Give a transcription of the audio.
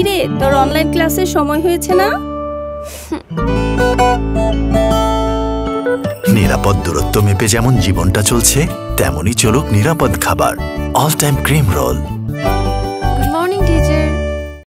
কিরে, তোর অনলাইন ক্লাসের সময় হয়েছে না? নিরাপদ দূরত্ব মেপে যেমন জীবনটা চলছে, তেমনই চলুক নিরাপদ খাবার। All time cream role.